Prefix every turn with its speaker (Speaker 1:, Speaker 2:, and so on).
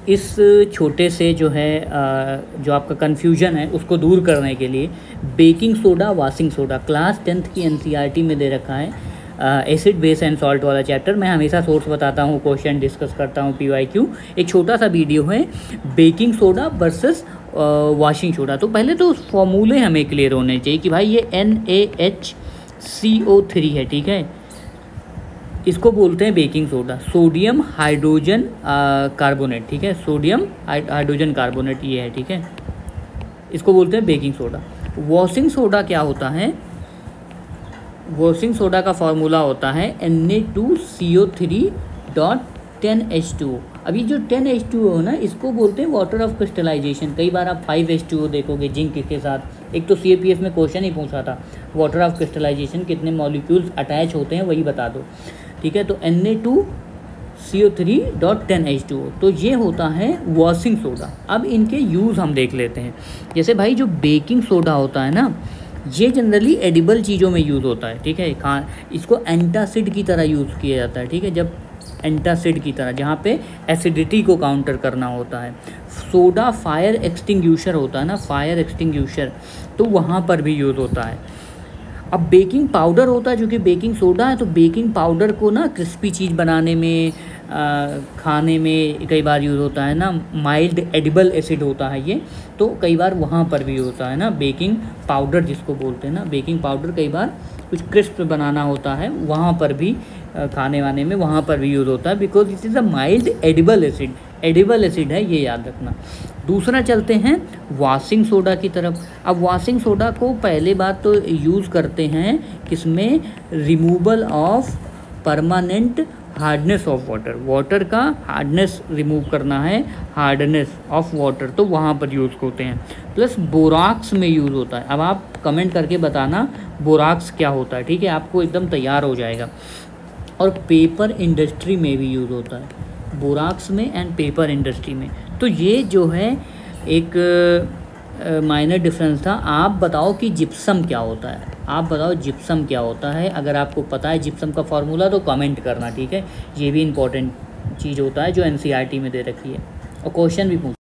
Speaker 1: इस छोटे से जो है जो आपका कन्फ्यूजन है उसको दूर करने के लिए baking soda washing soda class 10th की एनसीईआरटी में दे रखा है। एसिड बेस एंड सॉल्ट वाला चैप्टर। मैं हमेशा सोर्स बताता हूँ, क्वेश्चन डिस्कस करता हूँ, PYQ। एक छोटा सा वीडियो है baking soda versus washing soda. तो पहले तो फॉर्मूले हमें क्लियर होने चाहिए कि भाई ये NaHCO3 है, ठीक है। इसको बोलते हैं baking soda, sodium hydrogen carbonate, ठीक है। सोडियम हाइड्रोजन कार्बोनेट ये है, ठीक है। इसको बोलते हैं बेकिंग सोडा। वॉशिंग सोडा क्या होता है? वॉशिंग सोडा का फॉर्मूला होता है Na2CO3.10H2O। अभी जो 10H2O है ना, इसको बोलते हैं वाटर ऑफ क्रिस्टलाइजेशन। कई बार आप 5H2O देखोगे जिंक के साथ। एक तो CAPF में क्वेश्चन ही पूछा था, वाटर ऑफ क्रिस्टलाइजेशन कितने मॉलिक्यूल्स अटैच होते हैं वही बता दो, ठीक है। तो Na2CO3.10H2O, तो ये होता है वॉशिंग सोडा। अब इनके यूज़ हम देख लेते हैं। जैसे भाई जो बेकिंग सोडा होता है ना, ये जनरली एडिबल चीज़ों में यूज़ होता है, ठीक है। इसको एंटासिड की तरह यूज़ किया जाता है, ठीक है। जब एंटासिड की तरह, जहाँ पे एसिडिटी को काउंटर करना होता है। सोडा फायर एक्सटिंग्यूशर होता है ना, फायर एक्सटिंग्यूशर, तो वहाँ पर भी यूज़ होता है। अब बेकिंग पाउडर होता है, जो कि बेकिंग सोडा है, तो बेकिंग पाउडर को ना क्रिस्पी चीज़ बनाने में, खाने में कई बार यूज़ होता है ना। माइल्ड एडिबल एसिड होता है ये, तो कई बार वहाँ पर भी होता है ना। बेकिंग पाउडर जिसको बोलते हैं ना, बेकिंग पाउडर कई बार कुछ क्रिस्प बनाना होता है, वहाँ पर भी खाने वाने में वहाँ पर भी यूज़ होता है, because it is a mild edible acid. Edible acid है, ये याद रखना। दूसरा चलते हैं वॉशिंग सोडा की तरफ। अब वॉशिंग सोडा को पहले बात तो यूज़ करते हैं किसमें? Removal of permanent hardness of water. Water का हार्डनेस रिमूव करना है, हार्डनेस ऑफ वाटर, तो वहाँ पर यूज़ होते हैं। प्लस बोराक्स में यूज़ होता है। अब आप कमेंट करके बताना बोराक्स क्या होता है, ठीक है, आपको एकदम तैयार हो जाएगा। और पेपर इंडस्ट्री में भी यूज़ होता है, बोराक्स में एंड पेपर इंडस्ट्री में। तो ये जो है एक माइनर डिफरेंस था। आप बताओ कि जिप्सम क्या होता है, आप बताओ जिप्सम क्या होता है। अगर आपको पता है जिप्सम का फॉर्मूला तो कमेंट करना, ठीक है। ये भी इंपॉर्टेंट चीज़ होता है जो NCERT में दे रखी है और क्वेश्चन भी पूछ